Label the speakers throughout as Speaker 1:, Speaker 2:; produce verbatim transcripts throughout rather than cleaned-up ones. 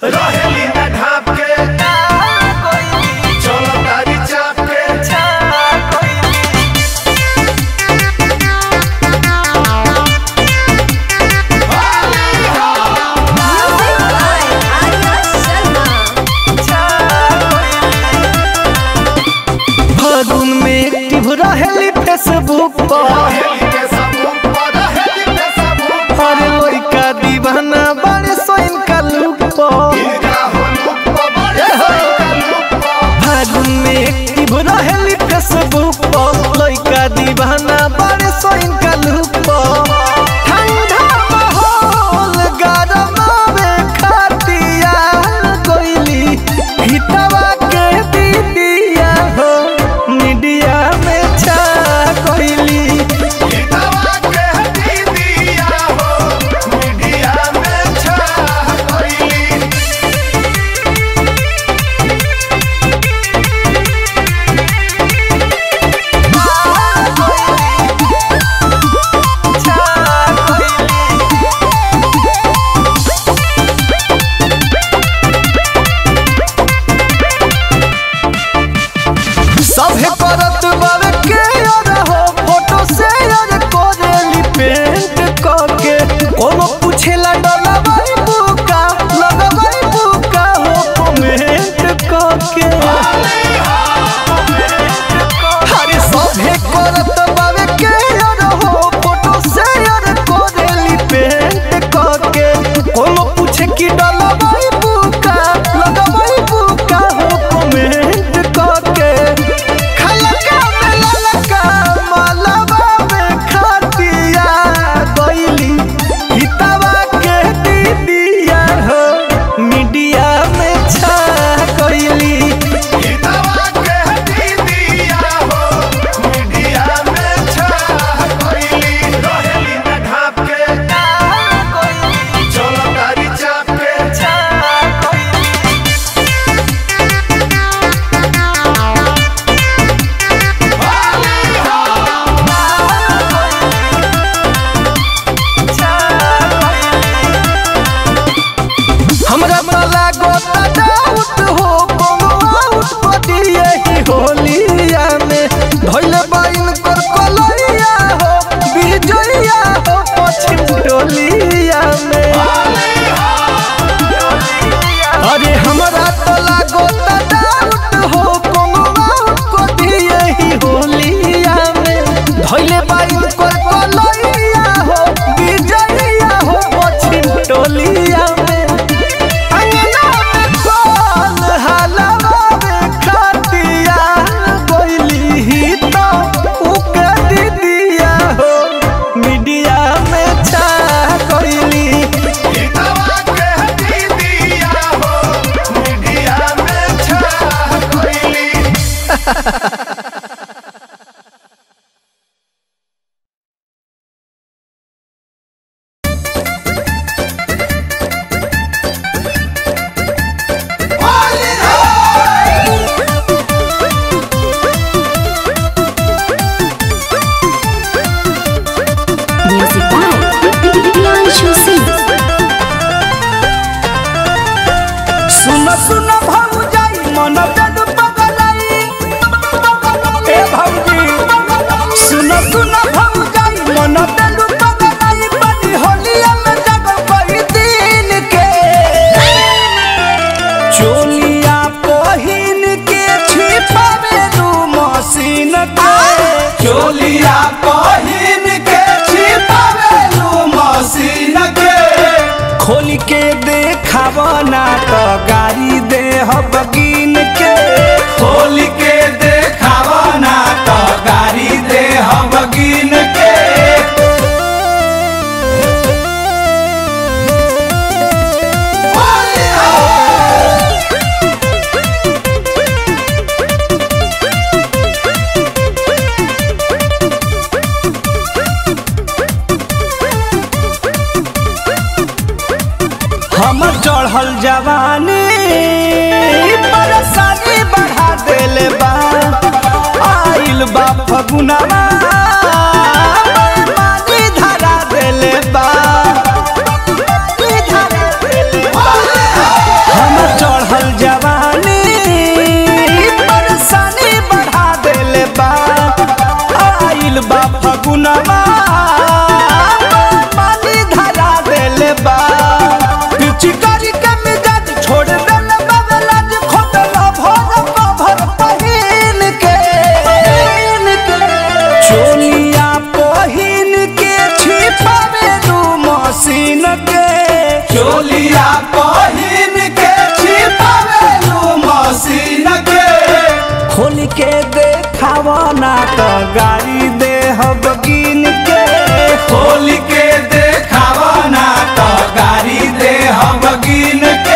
Speaker 1: रहेली ना ढाप के चलो तारी चाप के
Speaker 2: फागुन में एक्टिव रहेली फेसबुक पर अरे लड़का दीवाना बड़े सोइन का लुक पर फागुन में एक्टिव रहेली फेसबुक पर लड़का दीवाना बड़े सोइन का लुक पर ठंडा माहौल गरम में खातिया कोइली हितवा के दीदिया हो मीडिया में छा कोइली सभे करत बावे के यार हो फोटो से यार कोरेली पेंट करके कोनो पूछेला डलवाई बुका लगवाई बुका हो कमेंट करके अरे सभे करत बावे के यार हो फोटो से यार कोरेली पेंट करके कोनो पूछे कि डलवाई बुका लगवाई बुका हो कमेंट करके मीडिया में छा कोइली
Speaker 1: रहेली ना ढाप के चलो तारी चाप के
Speaker 2: हमरा मला गोता डाउट हो कोनो आउट पदिए ही होलिया में धइले बाइन कर कलैया हो विजयया हो पछिम टोलिया में अरे हमरा तो लागोता डाउट हो कोनो आउट पदिए ही होलिया में धइले बाइन कर कलैया हो विजयया हो पछिम टोलिया में मीडिया में छा कोइली
Speaker 1: मीडिया में छा कोइली
Speaker 3: Music by Priyanshu Singh.
Speaker 2: सुन सुन भौजाई मन बेद पगलाई ए भौजी सुन सुन भौजाई मन बेद पगलाई बड़ी होलिया में जग कोई दिन के चोलिया पहिन के छिपावे दू मशीन के
Speaker 1: चोलिया पहिन के छिपावे लू मशीन के
Speaker 2: खोल के देखावा ना तो गाड़ी दे बगिन के
Speaker 1: खोल के देखावा ना तो गाड़ी दे बगिन के
Speaker 2: हमर चढ़ल जवानी परेशानी बढ़ा देले बा आइल बा फगुनवा मानी धरा देले बा तो गाड़ी दे हम गिन के।
Speaker 1: खोल के देखावा ना तो गाड़ी दे हम गिन के।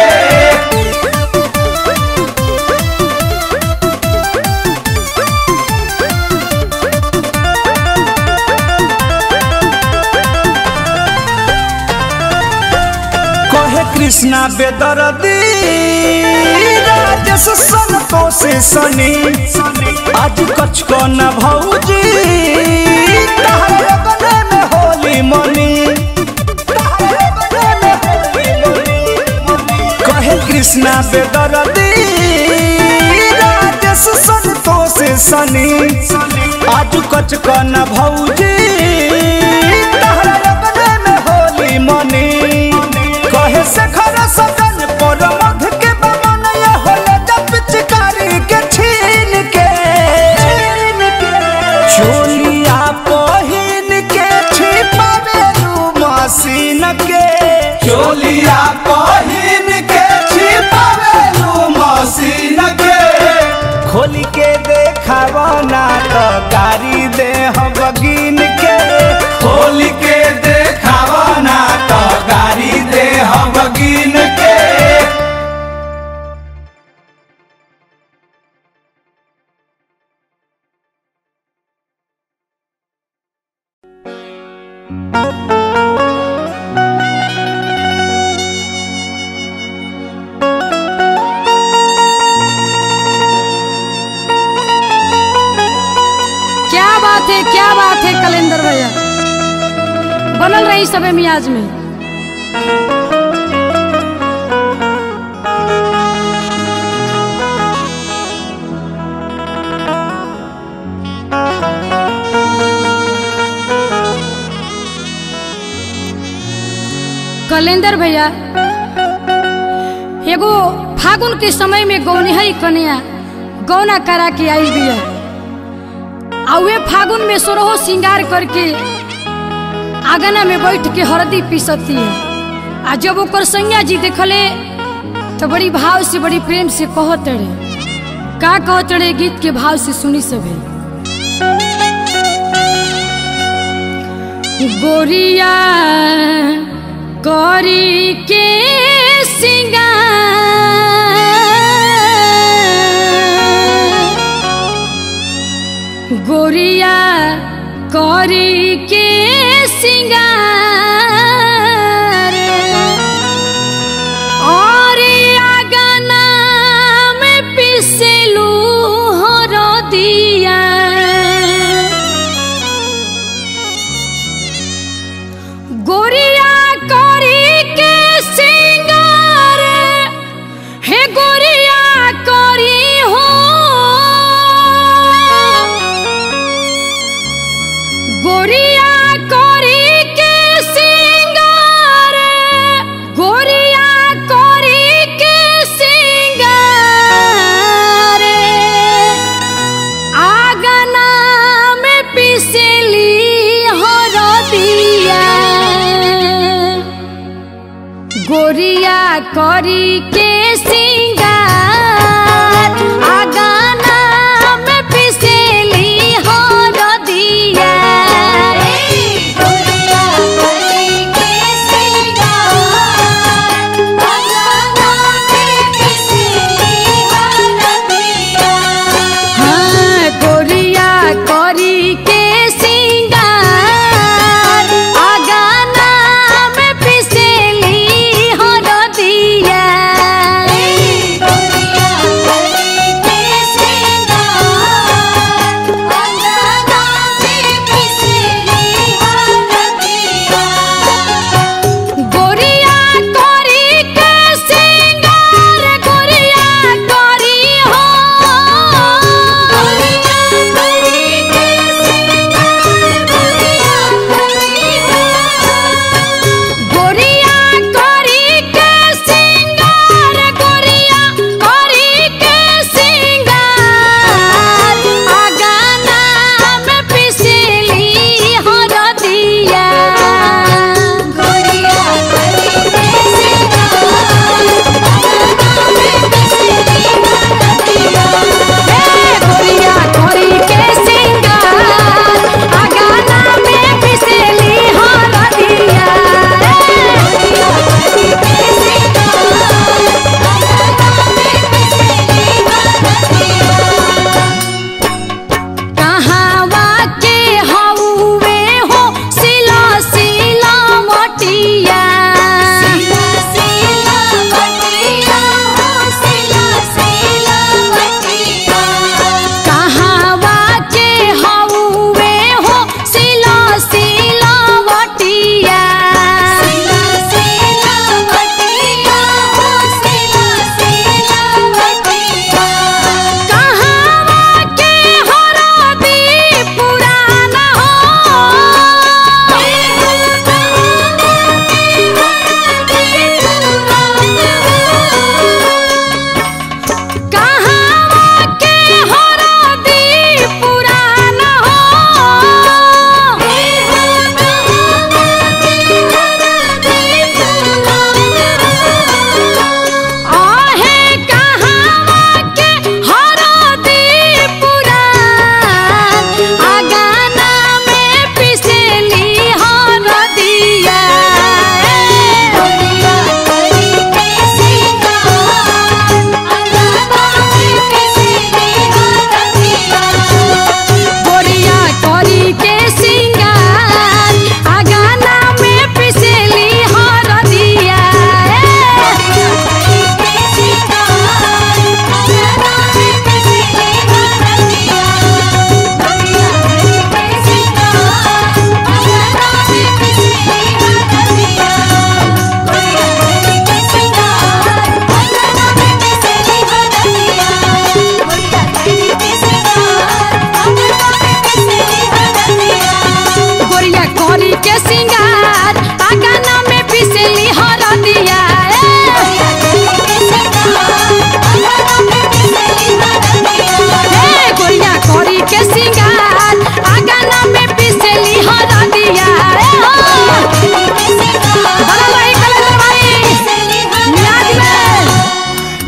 Speaker 2: कहे कृष्णा बेदर्दी राजेश संतोष सनी आज कछ को न भौजी तहरे बने में होली मनी। कहे कृष्णा बेदर्दी राजेश संतोष सनी आज कछ को न भौजी तहरे बने में होली मनी। कहे शेखर सदन पर मध के बमन ये होले जब पिचकारी के छीन के। चोलिया पहिन के छिपावेलू मशीन के।
Speaker 1: चोलिया पहिन के छिपावेलू मशीन के।
Speaker 2: खोली के देखावा ना तो गाड़ी दे हम गिन के।
Speaker 1: खोल के देखावा ना तो गाड़ी दे हम गिन के।
Speaker 4: क्या बात है, क्या बात है कलेंदर भैया, बनल रही सबे मियाज में। कलेंदर भैया एगो फागुन के समय में गौनिहरी कन्या गौना करा के आई बिया आ वे फागुन में सोरहो श्रृंगार करके आंगना में बैठ के हरदी पीसती है। आ जब ओकर सैया जी देखले तो बड़ी भाव से बड़ी प्रेम से कहत रहे। का कहत रहे गीत के भाव से सुनी सभी। गोरिया करी के सिंगार, गोरिया करी के सिंगार और आगना में पिसलू हरदिया। गोरिया करी के सिंगार हे गोरिया करी हो, गोरिया करी के सिंगार, गोरिया करी के सिंगार आगना में पिसली हरदिया। गोरिया करी के सिंगार आगना में पिसली हरदिया। गोरिया करी के सिंगार आगना में पिसली हरदिया। हाँ गोरिया करी के सिंगार आगना में पिसली हरदिया।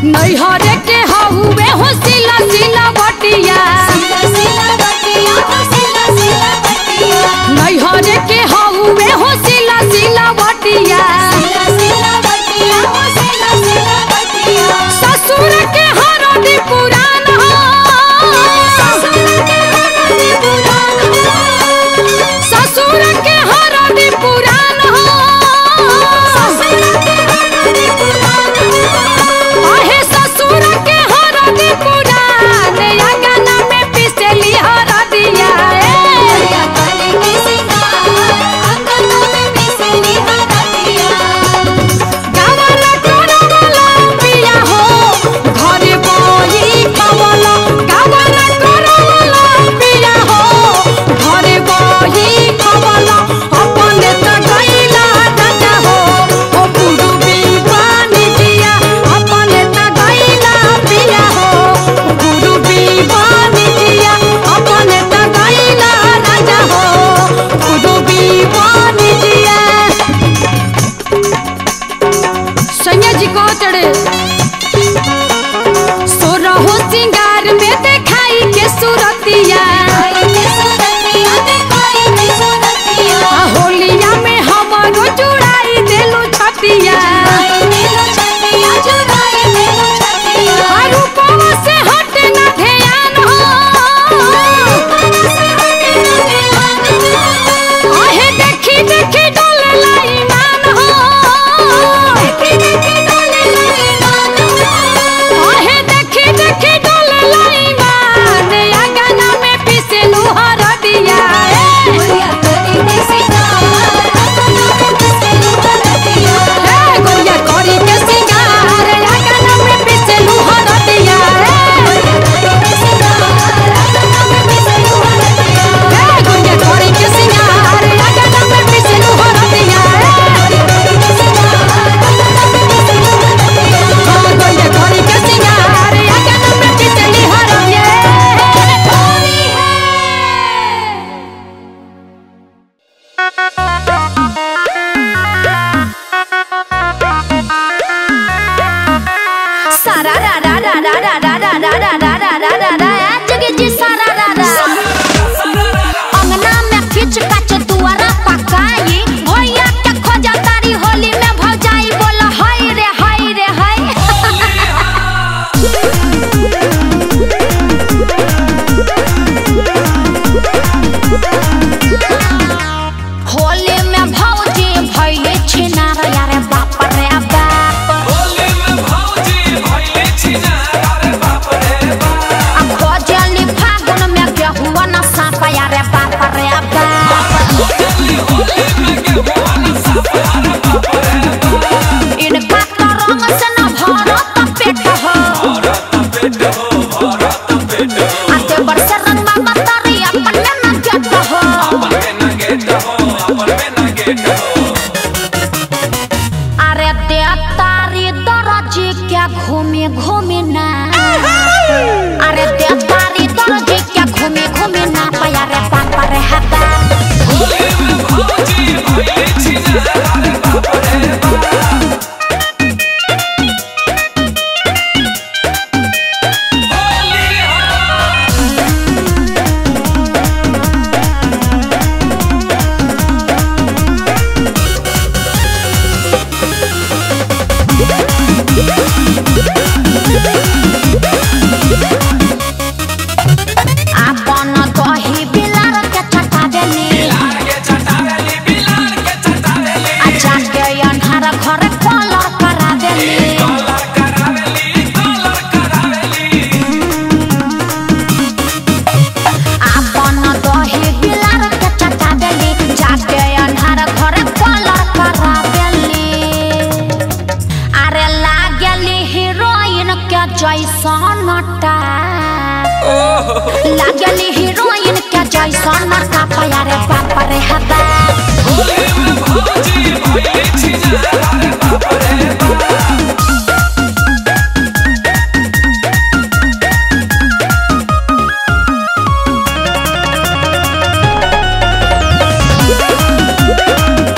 Speaker 4: नैहरे के हुए हो सिला सिला बटिया नैहरे के हुए हो सिला सिला बटिया ससुर के हरदी पुरान हो ससुर के हरदी पुरान हो आहे ससुर के हरदी पुरान या गाना में पिसली हरदिया गावला करवला पिया हो घरे बही कवला गावला करवला पिया हो घरे बही कवला अपने त गइला दादा हो ओ गुरुबी बानी दिया अपने त गइला पिया हो गुरुबी बानी दिया अपने त गइला राजा हो गुरुबी बानी दिया सैया जी को चढ़े सोरहो सिंगार में देखाई के सूरतिया आ होलिया में हमरो जुड़ाई देलू छतिया आ रूपवा से हटे ना ध्यान हो आहे देखी देखी डोले ईमान हो आहे देखी देखी डोले ईमान या गाना में पिसलू हरदिया गोरिया करी के सिंगार या गाना में पिसलू हरदिया गोरिया करी के सिंगार या गाना में पिसलू हरदिया गोरिया करी के सिंगार या गाना में पिसली हरदिया होली है
Speaker 3: सारा रा रा रा रा रा रा रा रा रा रा रा रा रा रा जगे जी सारा रा रा अंगना में खिच कच दुआरा पकाई भैया के खोजा तारी होली में भौजाई बोला हाय रे हाय रे हाय होली में भौजी भैले छिनार यारे बाप रे बाप आ खोजली फागुन में गेहुआ न सापा यारे बाप रे बाप इनका तो रंग से न भरत पेट हो आते बरसे रंग मामा तारी अपने न गेट हो अरे दे तारी दरजी क्या घूमे घूमे ना अरे दे तारी दरजी क्या घूमे घूमे ना पाया रे पापा रे हता आपन दही बिलार के चटा देली अच्छा के अन्हार घर कलर करा देली आपन दही बिलार के चटा देली जाके अन्हार घर कलर करा देली अरे लागली हीरोइन के जैसन नटा लागली हीरोइन के जैसन नटा पाया रे बाप रे हता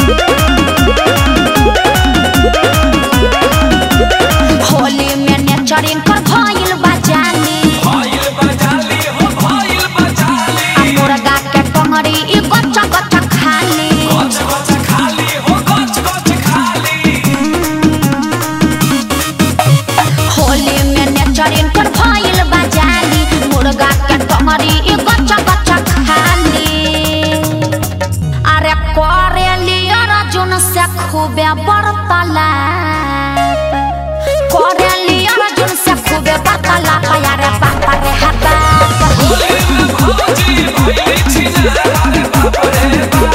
Speaker 3: होली में नेचरिंग कर भइल बजाली
Speaker 1: भइल बजाली हो भइल बजाली
Speaker 3: मुर्गा के टंगड़ी ई गच गच खाली
Speaker 1: गच गच खाली हो गच गच खाली
Speaker 3: होली में नेचरिंग कर भइल बजाली मुर्गा के टंगड़ी ई गच गच खाली अरे करेली अर्जुन से खूबे बरतलाप करेली अर्जुन से खूबे बरतलाप यारे बाप रे हबा
Speaker 1: होली में भौजी भइली छिना रे बाप रे बाप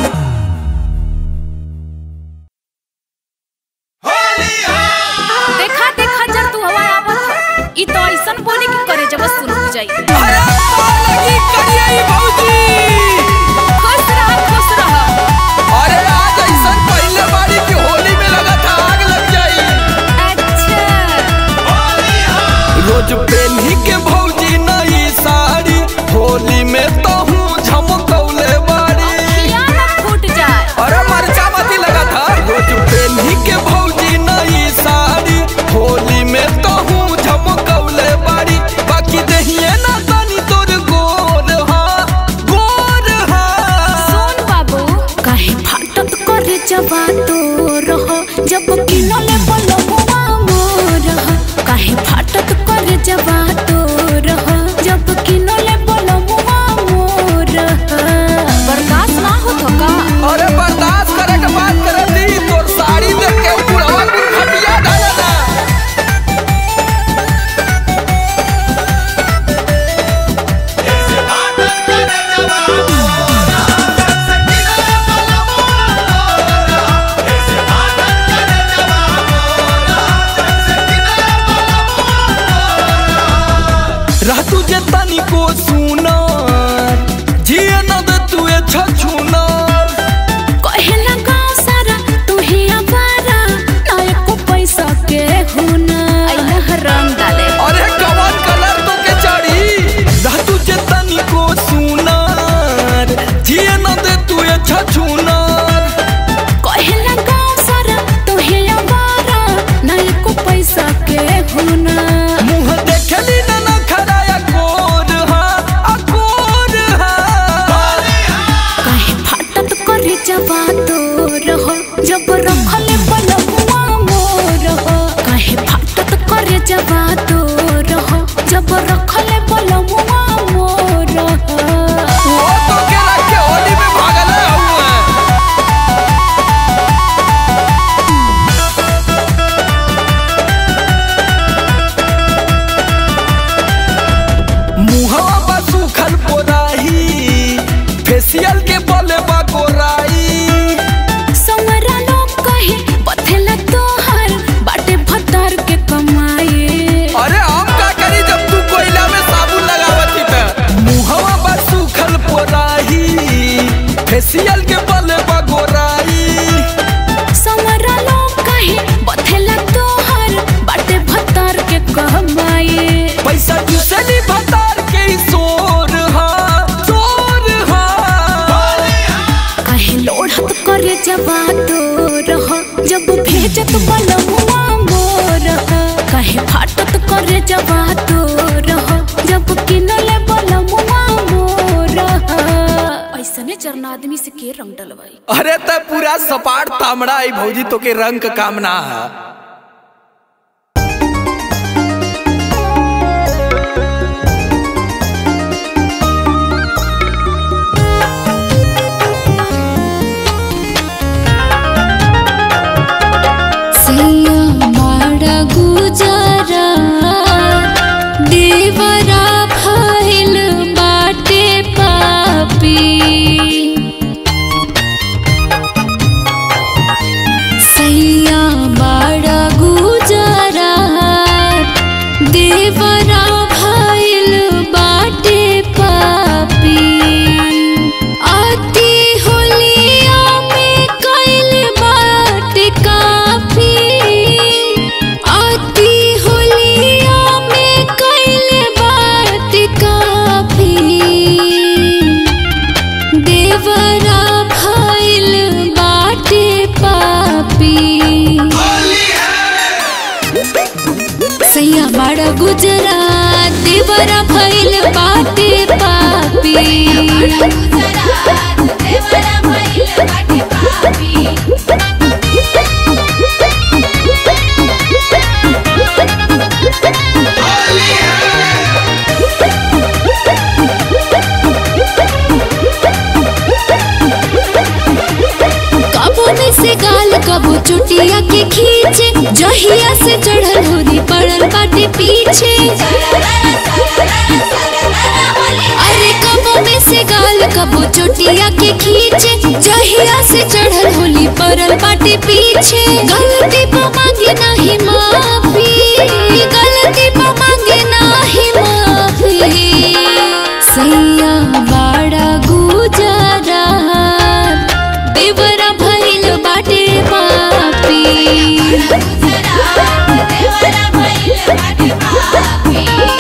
Speaker 5: देखा देखा जब तू हवा आवत ई तो ऐसन बोली कि करे जब सुन हो जाई
Speaker 2: अरे लगी करिए भौजी
Speaker 5: खुश रह खुश रह
Speaker 2: अरे आज ऐसा पहले बारी की होली में लगा था आग लग जाई
Speaker 5: अच्छा
Speaker 2: रोज पहनी के भौजी नई साड़ी होली में तो हूँ झमकौले बाड़ी
Speaker 5: या ना फूट जाए
Speaker 2: अरे मरचा मती लगा था रोज पहनी के भौजी नई साड़ी होली में तो हूँ झमकौले बाड़ी बाकी दहिए ना तानी तोर गोर हाँ गोर हाँ
Speaker 5: सुन बाबू काहे फाटत करे जबा तो रह जब किनले बलबुआ मोर काहे फाटत करे जबा तो रह जब किनले बलबुआ मोर बर्दाश्त ना हो तो का
Speaker 2: अरे बर्दाश्त करे के बात करे दी तोर साड़ी देख के बुढ़वा कुल खटिया डाला ना रह तुझे तनी को सुना जिए न दे तू ए छछुना
Speaker 5: कहेला गाँव सारा तू ही आवारा ना एको पैसा के हुना अइला रंग डाले
Speaker 2: अरे कवन कलर तो के चढ़ी रह तुझे तनी को सुना जिए न दे तू ए छछुना
Speaker 5: कहेला गाँव सारा तू ही आवारा ना एको पैसा के हुना
Speaker 2: मुँह देखली न न खराया गोर हाँ अकोर हाँ
Speaker 5: काहे फाटत करे जबा तो रह जब रखले बलबुआ मोर काहे फाटत करे जबा तो रह जब रखले बलबुआ मोर
Speaker 2: वो तो के रख के होली में भागल हुआ मुहवा बा सुखल पोराही फेशियल के बले बा गोराई
Speaker 5: संवरा लोग कहे बथेला तोहर बाटे भतार के कमाए
Speaker 2: अरे हम का करी जब तू कोयला में साबुन लगावती त मुहवा बा सुखल पोराही फेशियल के बले बा गोराई
Speaker 5: संवरा लोग कहे बथेला तोहर बाटे भतार के कमाए
Speaker 2: पैसा चुसली भतार के ही सोर हाँ सोर हाँ
Speaker 5: काहे लोढ़त करे जबा तो रह जब भेजत बलबुआ मोर काहे फाटत करे जबा तो रह जब किनले बलबुआ मोर ऐसने चरना आदमी से के रंग डलवाई
Speaker 2: अरे त पूरा सपाट तामड़ा आई भौजी तो के रंग का कामना है
Speaker 5: सैया मारा गुजारा देवरा भइल बाटे पापी सैया मारा गुजारा देवरा भइल बाटे पापी आती होलिया में कइल बाटे काफी आती होलिया में कइल बाटे काफी देवरा भइल बाटे पापी सैया बड़ा गुजरात देवरा भइल बाटे पापी देवरा भइल बाटे पापी से गाल कबो चुटिया के खींचे जहिया से चढ़ल होरी पड़ल बाटे पीछे अरे कबो में से गाल कबो चुटिया के खींचे जहिया से चढ़ल होली पड़ल बाटे पीछे गलती पर मांगे नहीं माफी गलती पर मांगे नहीं माफी सैया बड़ा गुजरात देवरा भइल बाटे पापी देवरा भइल बाटे पापी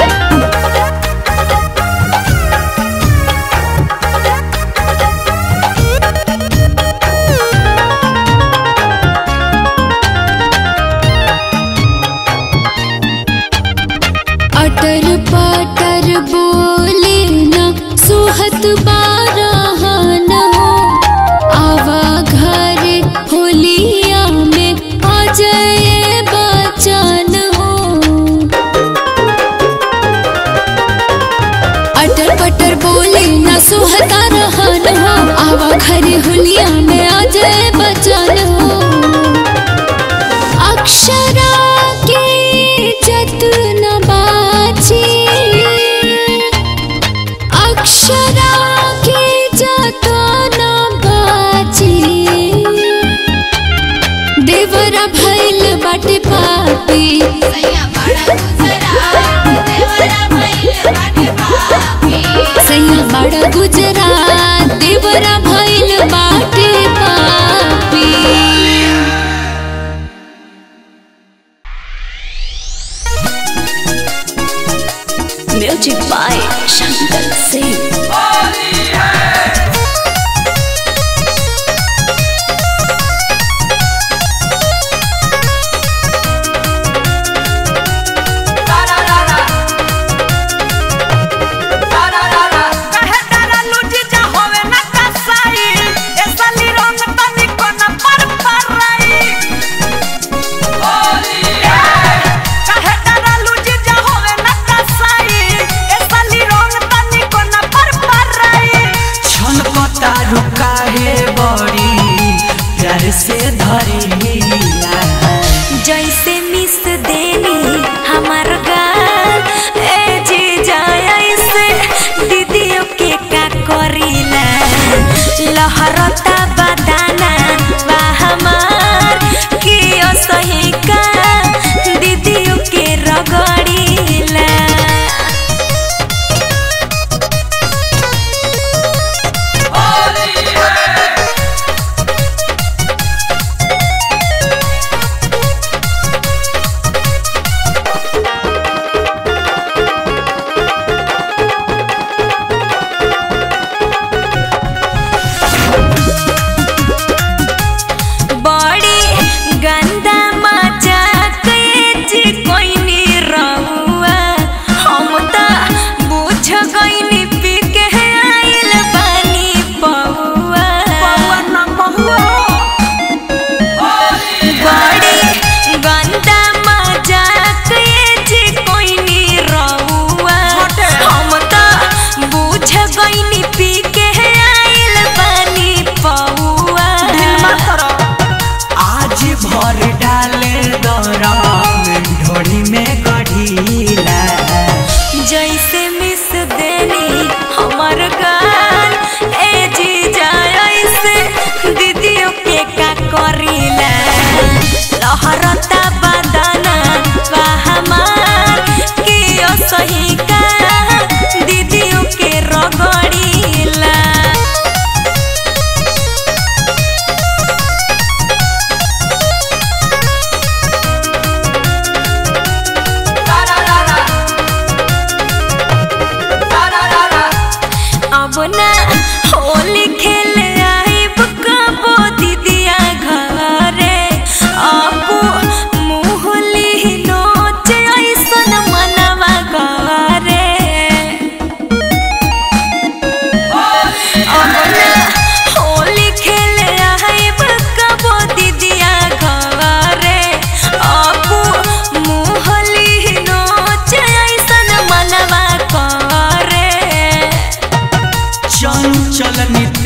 Speaker 5: अटर पटर बोले न सुहत बारहन हो आवा घर होलिया में आ जाए बचन हो अटर पटर बोले न सुहता रहन हो आवा घर होलिया में आ जाए बचन हो अक्षरा के जतन बाची अक्षरा के जतन बाची देवरा भइल बाटे पापी सैया बड़ा गुजरात देवरा भइल बाटे पापी सैया बड़ा गुजरात देवरा भइल बाटे पापी music by Shankar Singh
Speaker 2: Right.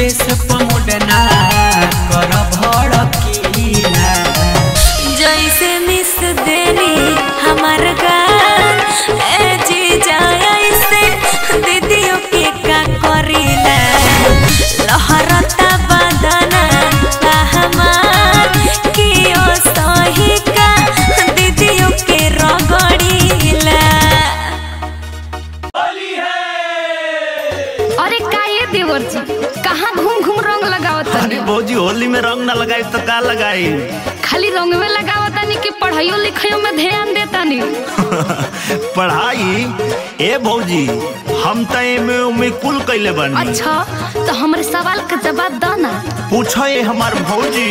Speaker 1: Mukesh पमुडना कर भड़कीला
Speaker 5: जैसे मिस देनी हमार गान ए जी जाए से दीदियों के का करीला लहरता बदना हमार की ओ सही का दीदियों के रगड़ीला।
Speaker 4: अरे का ये देवर जी कहाँ घूम घूम रंग लगावत
Speaker 2: अरे भौजी होली में रंग ना लगाई तो का लगाई?
Speaker 4: खाली रंग में लगावत नहीं कि पढ़ाइयो लिखाइयो में ध्यान देता नहीं?
Speaker 2: पढ़ाई ए भौजी हम तो एमे उमे कुल कैले बनी।
Speaker 4: अच्छा तो हमारे सवाल का जवाब दो ना।
Speaker 2: पूछो ये हमार भौजी।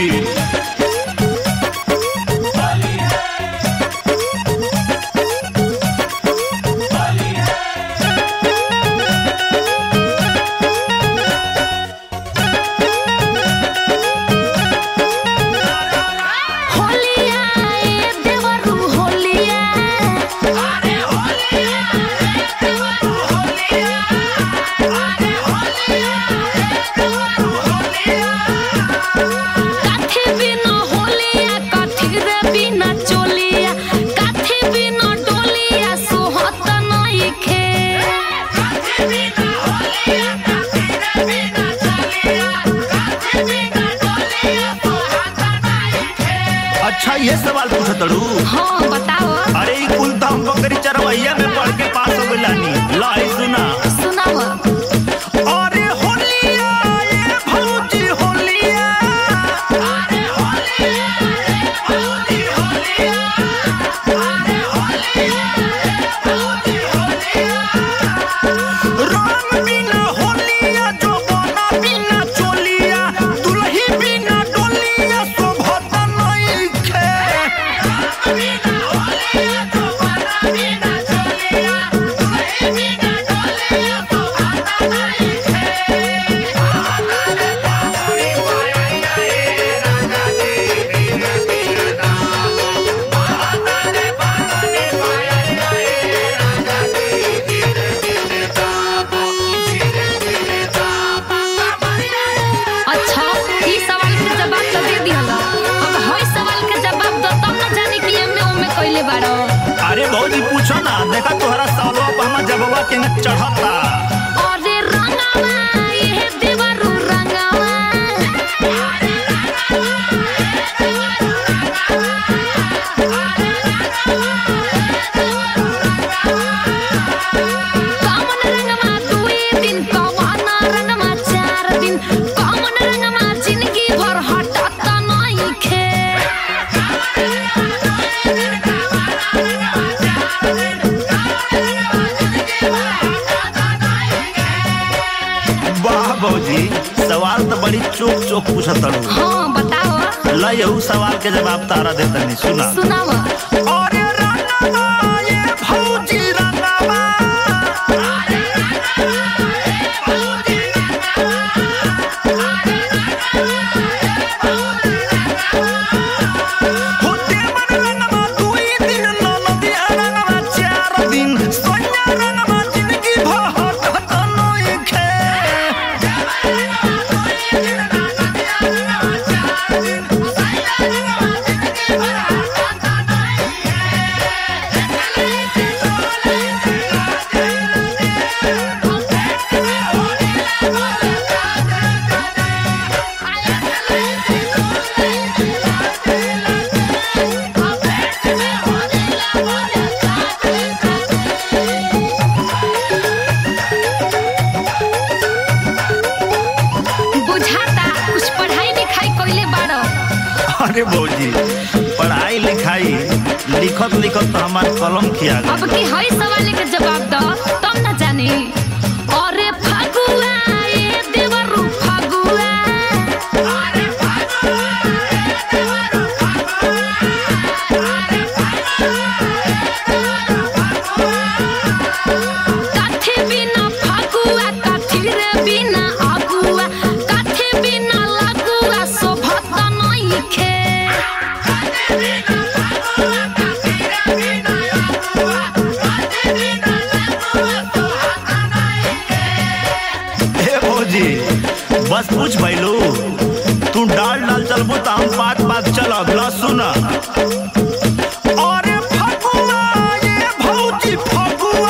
Speaker 2: अच्छा ये सवाल पूछो तड़ू?
Speaker 4: हाँ बताओ।
Speaker 2: अरे कुल तो हम बकरी चरवैया में पढ़ के पास हो गइलानी। ला सुना
Speaker 4: सुनाओ।
Speaker 2: अरे होलिया ये भौजी होलिया, अरे होलिया ये भौजी होलिया, अरे होलिया ये भौजी होलिया, रंग बिना होलिया जो बना बिना चोलिया, दुल्ही बिना डोलिया शोभता नहीं खे। रंग बिना होलिया जो बना बिना चोलिया, दुल्ही बिना डोलिया शोभता नहीं खे।
Speaker 4: अच्छा ई सवाल के जवाब तो दे दिहला, अब हई सवाल के जवाब दो तब ना जानी कि एमे ओमे कइले बारो।
Speaker 2: अरे भौजी पूछो ना, देखा तोहरा सवालवा पर हम जवाबवा के चढ़ता।
Speaker 4: अरे रंगावा ये देवरू रंगावा, अरे रंगावा ये देवरू रंगावा, अरे कौन रंगमा दुई दिन कौन रंगमा चार दिन, कौन रंगमा जिंदगी भर हटता नहीं खे।
Speaker 2: वाह भौजी सवाल तो बड़ी चोक चोक पूछा तड़ू।
Speaker 4: हाँ बताओ।
Speaker 2: ला यहू सवाल के जवाब तारा देता नहीं। सुना
Speaker 4: सुनाओ।
Speaker 2: अरे रंगावा ये भौजी रंगावा, अरे रंगावा ये भौजी रंगावा, अरे रंगावा ये भौजी रंगावा, होते मन रंगावा दुई दिन ननदिया रंगावा चार दिन, सोनिया रंगावा जिंदगी भर हटता नहीं खे।
Speaker 4: बुझाता कुछ पढ़ाई लिखाई कइले बारो।
Speaker 2: अरे भौजी पढ़ाई लिखाई लिखत लिखत तो हमार कलम खिया गई।
Speaker 4: अब की हई सवाल के जवाब दो तब ना जानी। अरे फगुआ ये देवरू फगुआ, अरे फगुआ ये देवरू फगुआ, अरे फगुआ ये देवरू फगुआ, काठी बिना फगुआ काठी रे बिना अगुआ, काठी बिना लगुआ शोभता नहीं खे। काठी बिना फगुआ काठी रे बिना अगुआ, काठी बिना
Speaker 6: बस पूछ भैलू तू डाल डाल चलबू तो हम पात पात चल अगला सुना। अरे फगुआ ये भौजी फगुआ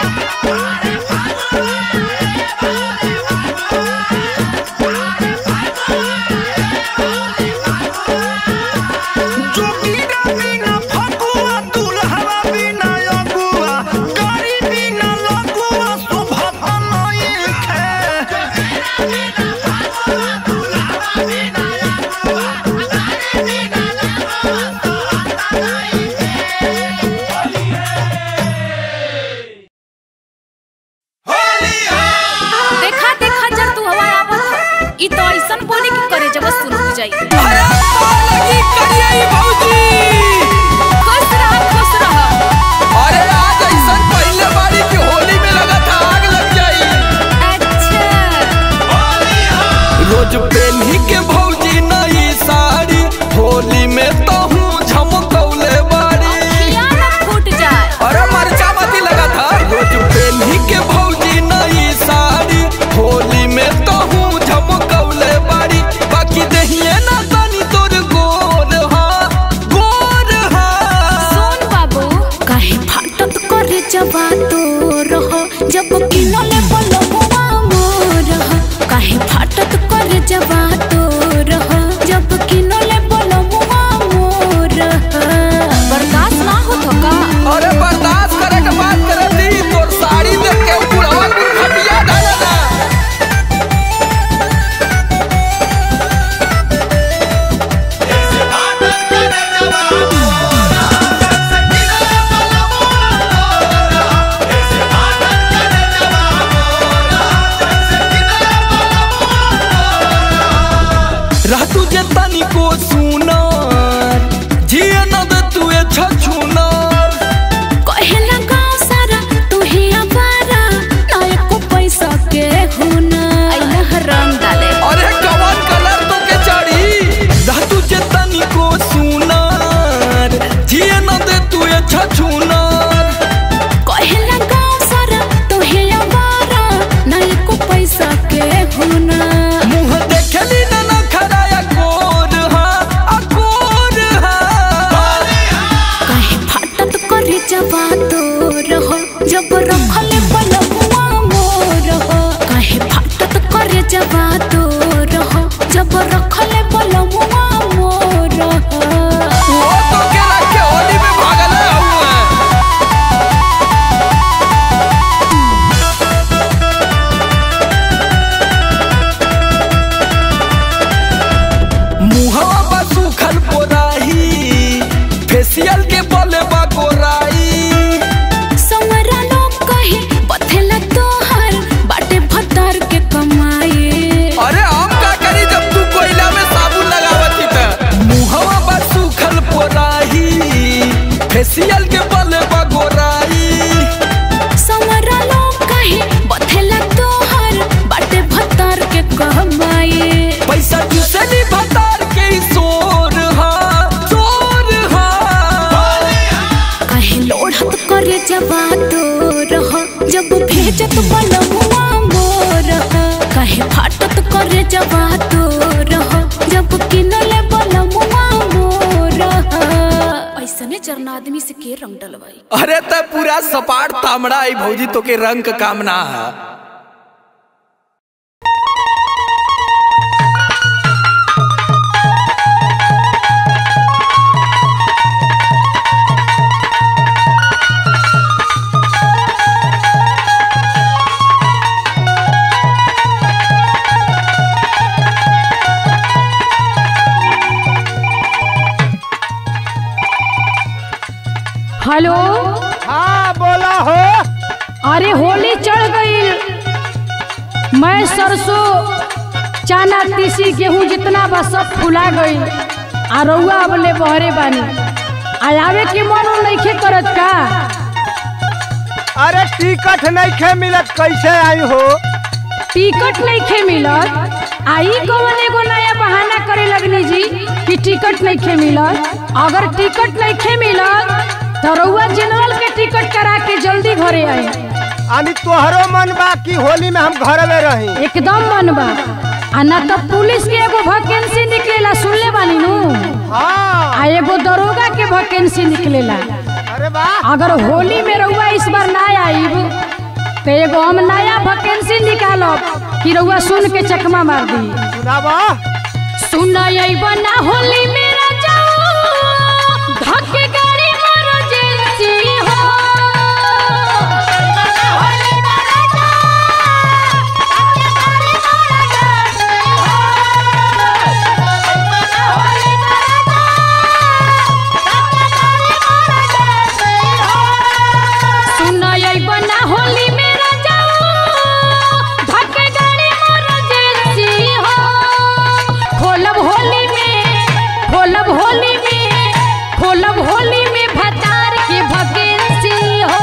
Speaker 5: आदमी से के रंग डलवाई।
Speaker 2: अरे त पूरा सपाट तामड़ा आई भौजी तो के रंग का काम ना है।
Speaker 4: हेलो,
Speaker 7: हाँ बोला हो।
Speaker 4: अरे होली चढ़ गई, मैं सरसों चना तीसी गेहूं जितना बा सब फुला गई। आ रउआ अपने बहरे बानी, आवे के मन नइखे करत का?
Speaker 7: अरे टिकट नइखे मिलत, कैसे आई हो?
Speaker 4: टिकट नइखे मिलत? आई कौन एगो नया बहाना करे लगनी जी कि टिकट नइखे मिलत। अगर टिकट नइखे मिलत तो रउआ जनरल के टिकट करा के जल्दी घरे आई।
Speaker 7: आनी तोहरो मन बा कि होली में हम घर में रही?
Speaker 4: एकदम मन बा। आ ना तो पुलिस के एगो वैकेंसी निकलेला, सुनले बानी नु।
Speaker 7: हाँ
Speaker 4: आ एगो दरोगा के वैकेंसी निकलेला।
Speaker 7: अरे वाह
Speaker 4: अगर होली में रउआ इस बार ना आईब तो एगो हम नया वैकेंसी निकालब कि रउआ सुन के चकमा मार दी।
Speaker 7: सुनावा
Speaker 4: सुन अइबा ना होली मेरा जाओ धक्के गाड़ी मारो जेलसी हो। सुन अइबा ना होली मेरा जाओ धक्के गाड़ी मारो जेलसी हो। खोलब होली में खोलब होली में खोलब होली में भतार के वैकेंसी हो।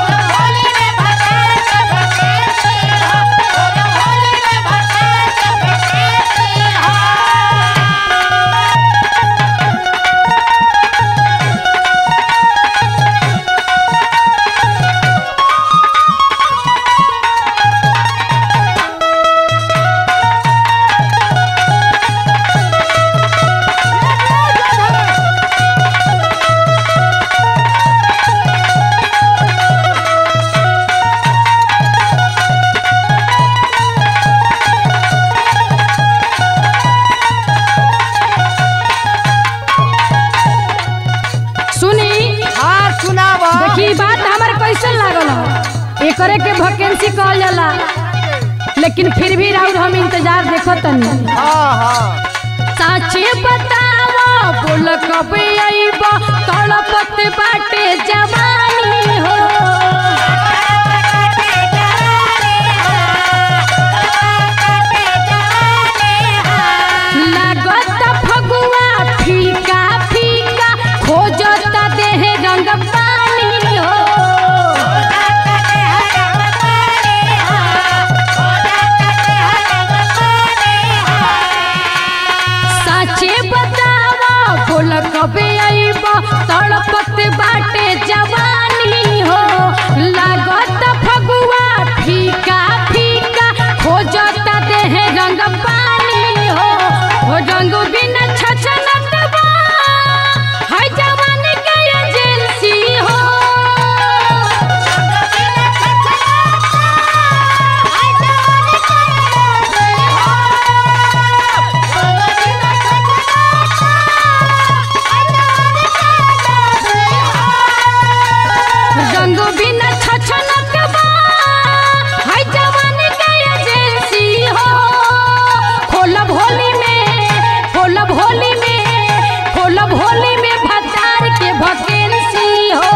Speaker 4: सुनी
Speaker 7: हाँ सुनावा
Speaker 4: देखी बात हमारे कैसे लागल एकरे के वैकेंसी कहल जाला, लेकिन फिर भी राउर हम इंतजार देखो तनी।
Speaker 7: हाँ हाँ
Speaker 4: साचे बतावा बोल कब आईबा तड़पत बाटे जवानी हो। लागत फगुआ फीका फीका खोजता देह रंग पानी हो। साचे बतावा बोल कबे आईबा तड़पत बाटे जवानी हो। लागत फगुआ फीका फीका खोजता देह रंग पानी हो। हो रंग बिना छछनत बा है जवानी के एजेंसी हो। रंग बिना छछनत बा है जवानी के एजेंसी हो। खोलब होली में खोलब होली में खोलब होली में भतार के वैकेंसी हो।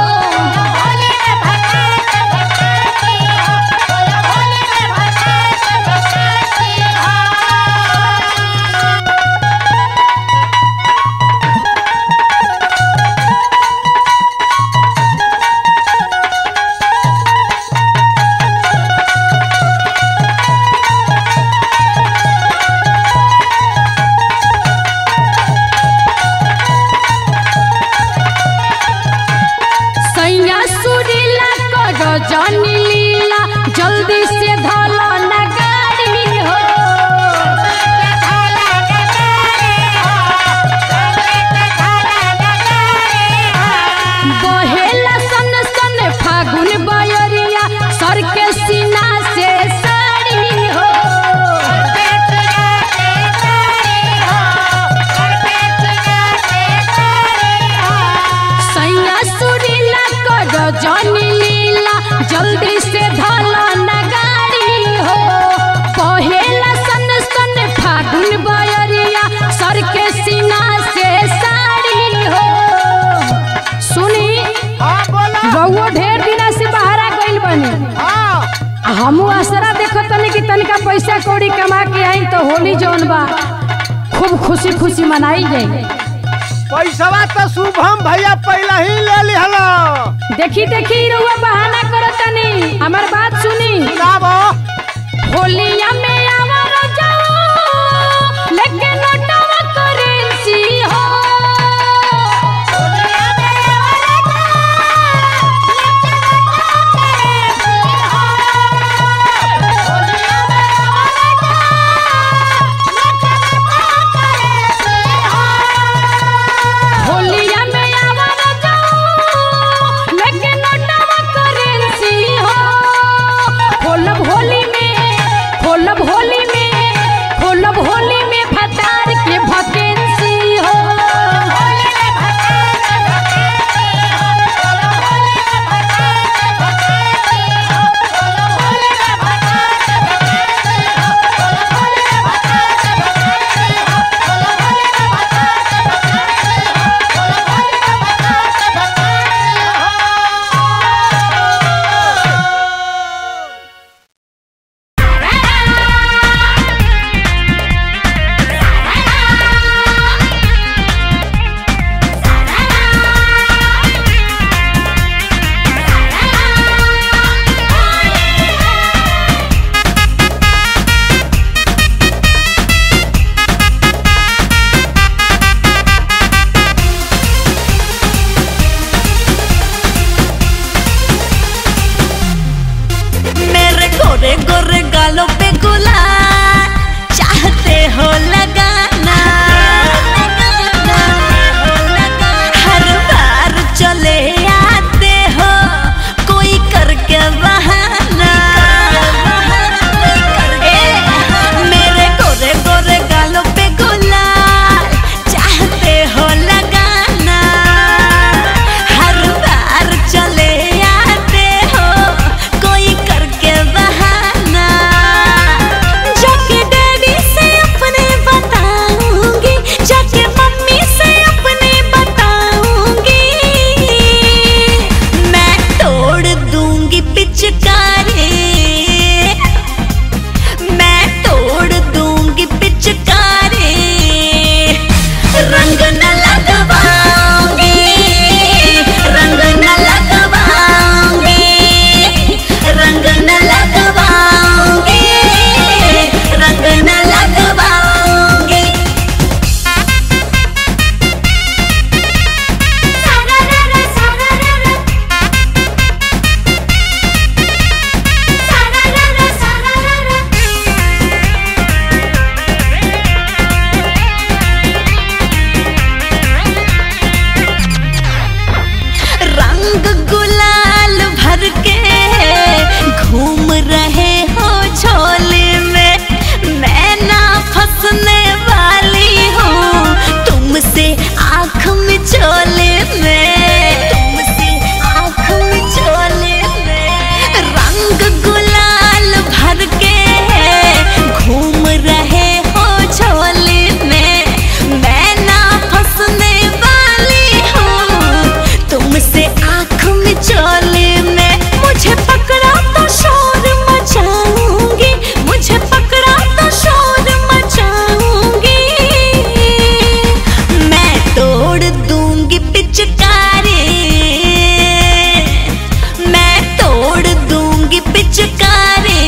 Speaker 4: सैया सुरीला करो जानी लीला जल्दी से धलो न गाड़ी हो। बहेला सन सन फागुन बयरिया सर के सीना से साड़ी हो। सैया सुरीला करो जानी लीला जल्दी से धलो न गाड़ी हो। बहेला सन सन फागुन बयरिया सर के सीना से साड़ी हो। सुनी
Speaker 7: हाँ बोला
Speaker 4: रउओ ढेर दिना से बहरा गइल बनी।
Speaker 7: हाँ
Speaker 4: हमू आसरा देखो तनी कि तनिका पैसा कौड़ी कमा के आई तो होली जौन बा खूब खुशी खुशी मनाई जाई।
Speaker 7: पैसवा तो शुभम भैया पहले ही ले लिहला।
Speaker 4: देखी देखी रउआ बहाना करो तनी हमार बात सुनी।
Speaker 7: सुनावा
Speaker 4: होलिया में आवर जाओ लेके नोटवा करेंसी हो।
Speaker 5: गोरे गोरे गालों पे गुलाल चाहते हो लगाना, हर बार चले आते हो कोई करके बहाना। मेरे गोरे गोरे गालों पे गुलाल चाहते हो लगाना, हर बार चले आते हो कोई करके बहाना। जाके डैडी से अपने बताऊंगी, जाके मम्मी से अपने बताऊंगी, मैं तोड़ दूंगी पिचकारी, मैं तोड़ दूंगी पिचकारी, रंग न लगवाऊंगी, रंग न लगवाऊंगी, रंग न लगवाऊंगी, रंग न लगवाऊंगी। सारारा सारारा सारारा सारारा रंग गुलाल भर के घूम रहे हो झोले में, मैं ना फंसने वाली हूँ तुमसे आँख मिचोले में, तुमसे आँख मिचोले में। रंग गुलाल भर के घूम रहे हो झोले में, मैं ना फंसने वाली हूँ तुमसे आँख मिचोले में। मुझे पकड़ा तो शोर मचाऊंगी, मुझे पकड़ा तो शोर मचाऊंगी, मैं तोड़ दूंगी पिचकारी, मैं तोड़ दूंगी पिचकारी,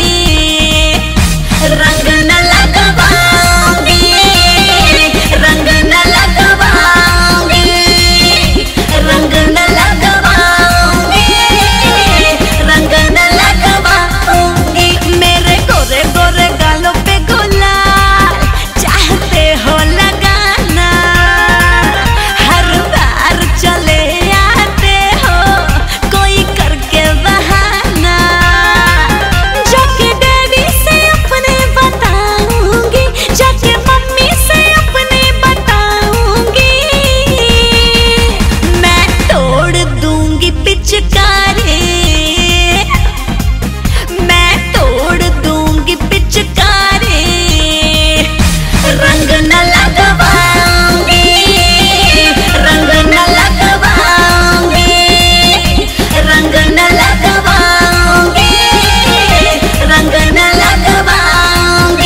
Speaker 5: रंग न लगवाऊंगी, रंग न लगवाऊंगी, रंग न लगवाऊंगी, रंग न लगवाऊंगी। मेरे गोरे गोरे गालों पे गुलाल चाहते हो लगाना, हर बार चले आते हो कोई करके बहाना। जाके डैडी से अपने बताऊंगी, जाके मम्मी से अपने बताऊंगी, मैं तोड़ दूंगी पिचकारी, मैं तोड़ दूंगी पिचकारी, रंग न लगवाऊंगी, रंग न लगवाऊंगी, रंग न लगवाऊंगी, रंग न लगवाऊंगी।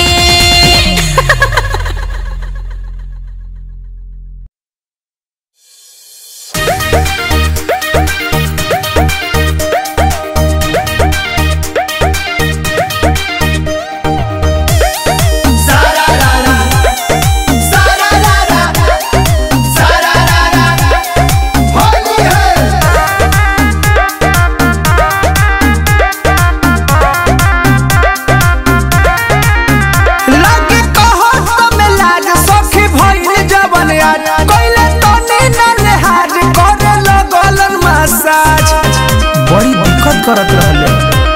Speaker 2: लागे कहो तमे लाज सखी भइल जवन आज कइले तनी न लेहाज करे लगलन मसाज बड़ी दिक्कत करत रहले।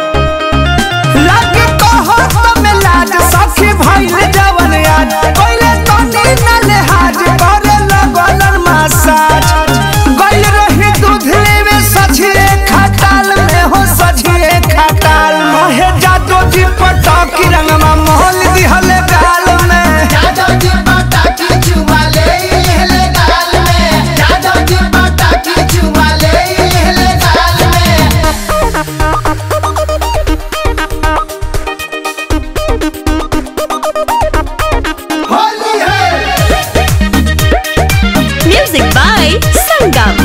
Speaker 2: लागे कहो तमे लाज सखी भइल जवन आज कइले तनी न लेहाज करे लगलन मसाज गइल रही दूध लेवे सझिए खटाल में हो सझिए खटाल मोहे जादो जी पटाकी रंगमा मोहल दिहले गाल में,
Speaker 1: जादो जी पटाकी चुमा ले इहले गाल में, जादो जी पटाकी चुमा ले इहले गाल में। होली है
Speaker 5: म्यूजिक बाय संगम।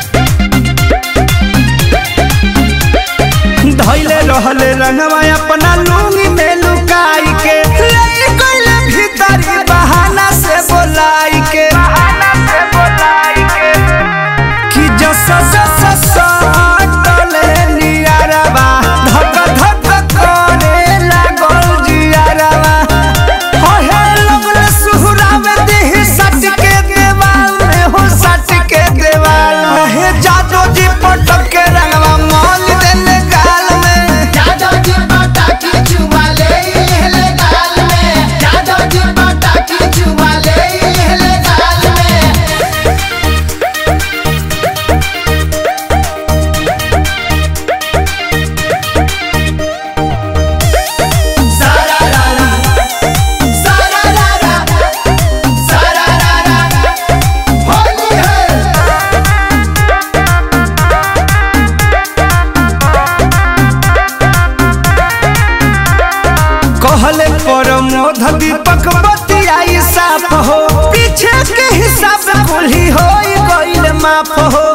Speaker 2: धइले रहले रंगवा अपना लूंगी में लुकाई के ले गइले भीतरी बहाना से बोलाई के, बहाना से बोलाई के कि जस जस सटले नियारबा धक धक करे प्रमोद दीपक बतियाई साफ हो पीछे के हिसाब कुल्ही हो गइल माफ हो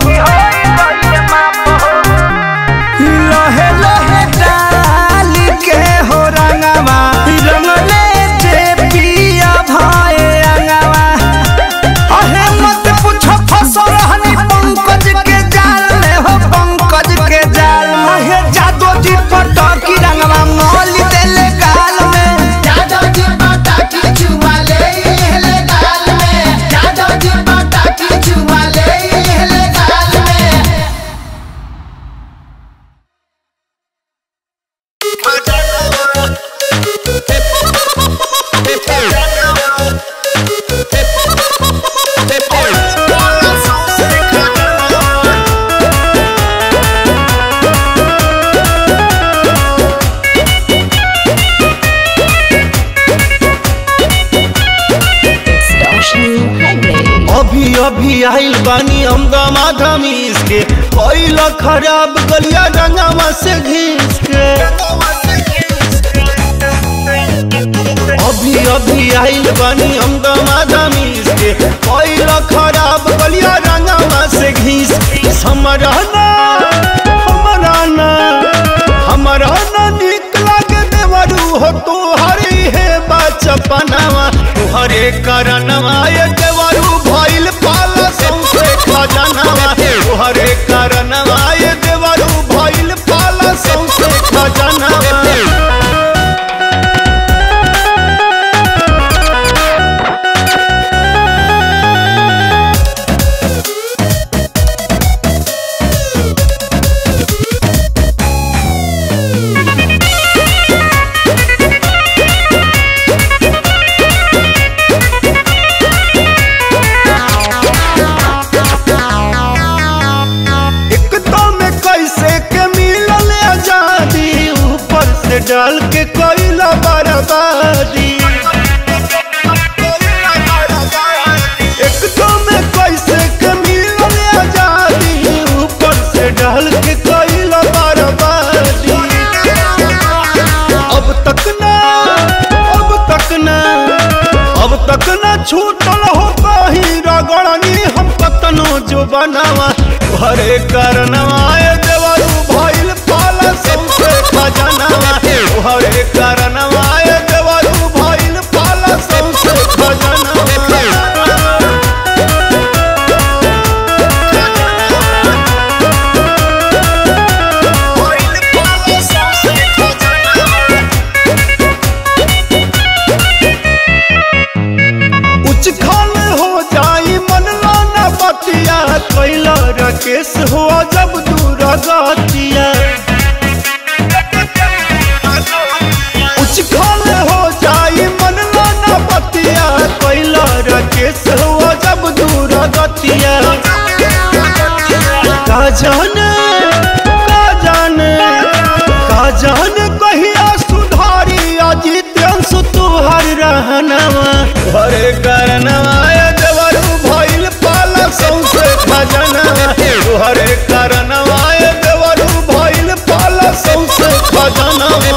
Speaker 2: लहे लहे डाल के हो रंगवा रंगले जे पिया भाई अंगवा अहे मत पूछो फसो रहनी पंकज के जाल में हो पंकज के जाल अहे जादो जी पटकी रंगवा मोल देले गाल में
Speaker 1: जादो जी पटकी चुमा ले ले गाल में जादो जी पटकी चुमा ले ले गाल में
Speaker 2: अभी अभी आइल बानी हम दमादमी इसके कोयला खराब गलिया रंगवा से घिस के अभी अभी आइल बानी हम दमादमी इसके कोयला खराब गलिया रंगवा से घिस हमारा ना हमारा ना हमारा ना निक लागे देवरू हो तो हरी है बचपनवा तुहरे करनवा ये देवरू भइल पाला सौंसे खजानवा तुहरे करनवा ये देवरू भइल पाला सौंसे खजानवा डाल के कोयला बर्बादी एक तो में कैसे के मिलल आजादी ऊपर से डाल के कोयला बर्बादी अब तक ना अब तक ना अब तक ना छूटल हो कहीं रगड़नी हम कतनो जो बनावा हरे करनवा देवरू भइल पाला सौंसे खजानवा हरे करनवा देवरू भइल पाला सौंसे खजानवा उच्च खाल हो जाई मन लाना बतिया कैला रकेश हो जब दूर गतिया खाल हो जाई मन लाना बतिया कैला रकेश हो जब दूर गतिया का जाने का जाने का जाने कहिया सुधारी अजीत अंशु तुहर रहनवा हरे करनवा देवरू भइल पाला सौंसे खजानवा हरे करनवा देवरू भइल पाला सौंसे खजानवा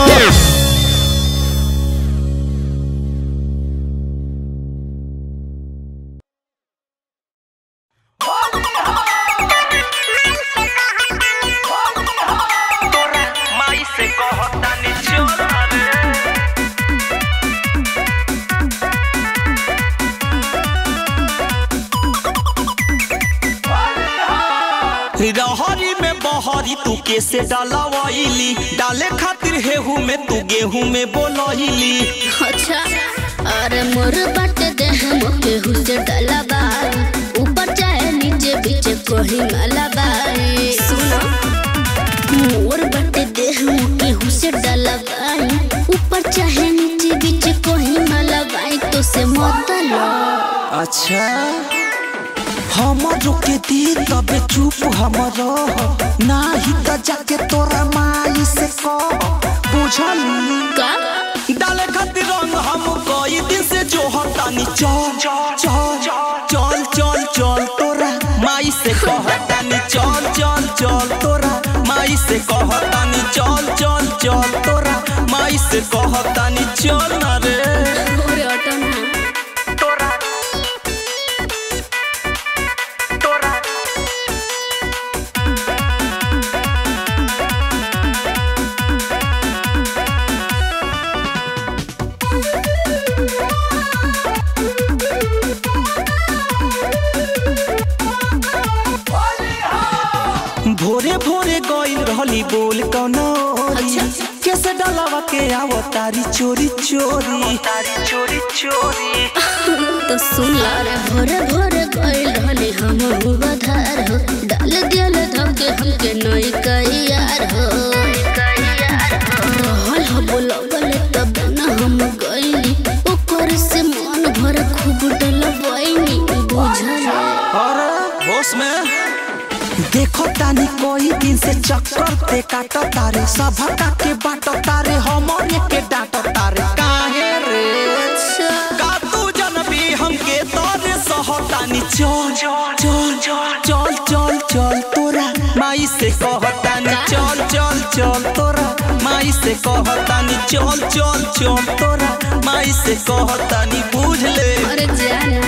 Speaker 2: रहरी में बहरी तू कैसे डालवाइली डाले खातिर हेहू में तू गेहूं में बोलहिली
Speaker 5: अच्छा अरे मोर बाटे देह केहू से डलबाई ऊपर चाहे नीचे बीच कोही मलबाई सुनो मोर बाटे देह केहू से डलबाई ऊपर चाहे नीचे बीच कोही मलबाई तो से मतलब
Speaker 2: अच्छा हम रुके दी तबे चुप हमरो नाही त जाके तोरा माई से कह बुझल
Speaker 5: का
Speaker 2: डाले खातिर रंग हम कई दिन से जो हटानी चल चल चल चल चल तोरा माई से कहतानी चल चल चल तोरा माई से कहतानी चल चल चल तोरा माई से कहतानी चल ना रे बोल कौनो कैसे डलावा के आवो तारी चोरी चोरी तारी चोरी चोरी
Speaker 5: तो सुन ला रे भोरे भोरे गइल रहले हम बधार हो डाल दियल धमके हमके नई कई यार हो रहल हो बोलो बोले तब न हम गइली ओकर से मन भर खूब डलबैनी बुझल
Speaker 2: अरे होश में देखो तानी कोई दिन से चक्कर ते काट तारे सभा के बाट तारे हमरे के डाट तारे काहे रे का तू जनबी हमके तोरे सहतानी चल चल चल चल चल तोरा माई से कहतानी चल चल चल तोरा माई से कहतानी चल चल चल तोरा माई से कहतानी बुझ ले
Speaker 5: अरे जाना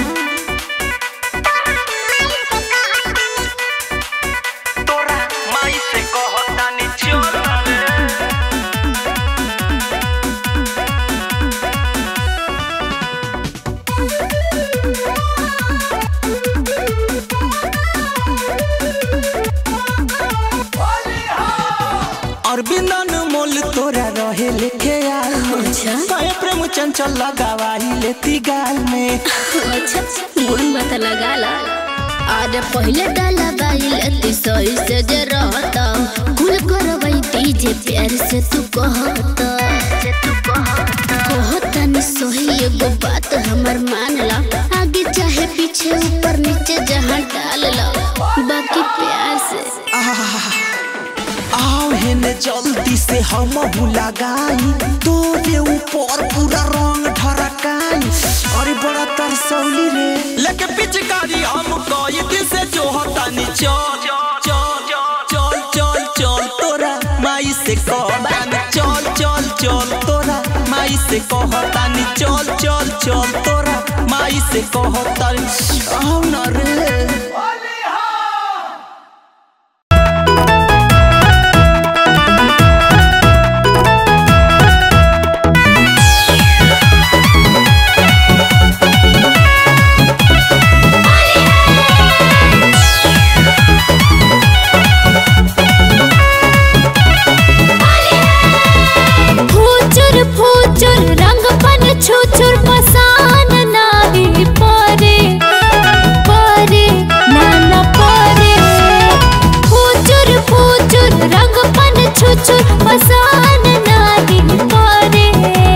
Speaker 2: मोल तोरा रहे लेके आल कहे प्रेम चंचल लगावाही लेती गाल में
Speaker 5: अच्छा मन बता लगा ला आरे पहले डाला बाई लेती सही से जे रहता खुल करवाई तीजे प्यार से तू कहता कहता नहीं सही एगो बात हमर मान ला आगे चाहे पीछे ऊपर नीचे जहाँ डाल ला बाकी प्यार से
Speaker 2: आओ हेने जल्दी से हम लगाई तोरे ऊपर पूरा रंग ढरकाई अरे बड़ा तरसौली रे लेके पिचकारी हम कई दिन से जोहतानी चल चल चल चल चल तोरा माई से कहतानी चल चल चल तोरा माई से कहतानी चल चल चल तोरा माई से कहतानी आओ न रे
Speaker 5: छुछुर पसान नाही परे परे नाना परे फुचुर फुचुर रंगपन छुछुर पसान नाही परे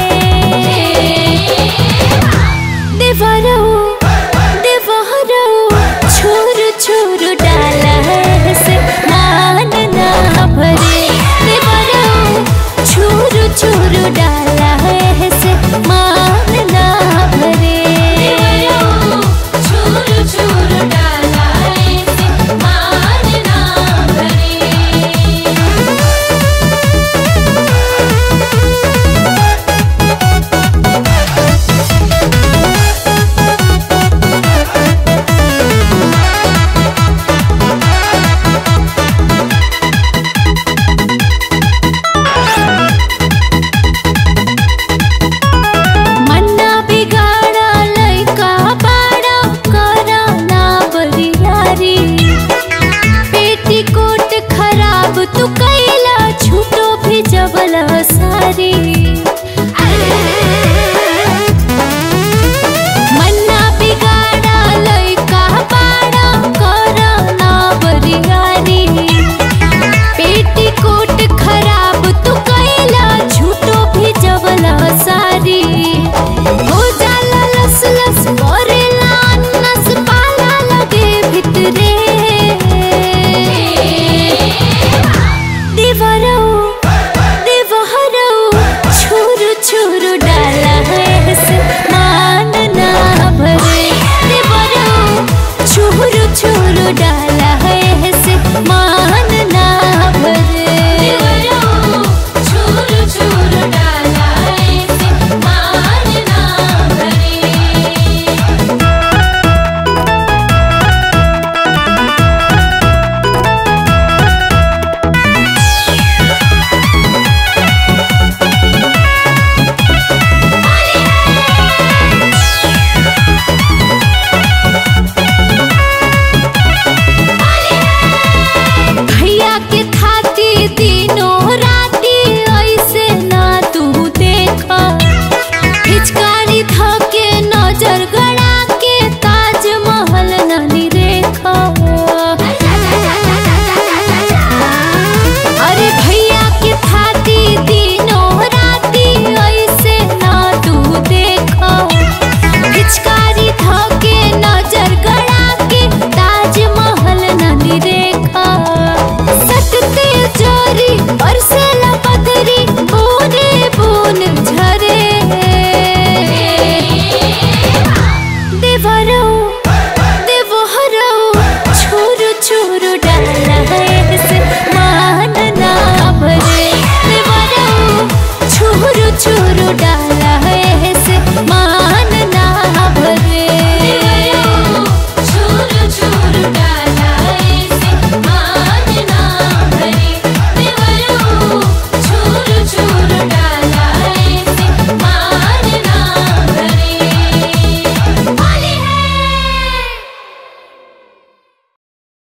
Speaker 5: देवरो देवरो छुर छुर डाला से मान ना भरे देवरो छुर छुर डाला से मान ना भरे छुर छुर डाला से मान ना भरे तू कैला छूटो भी जबल सारी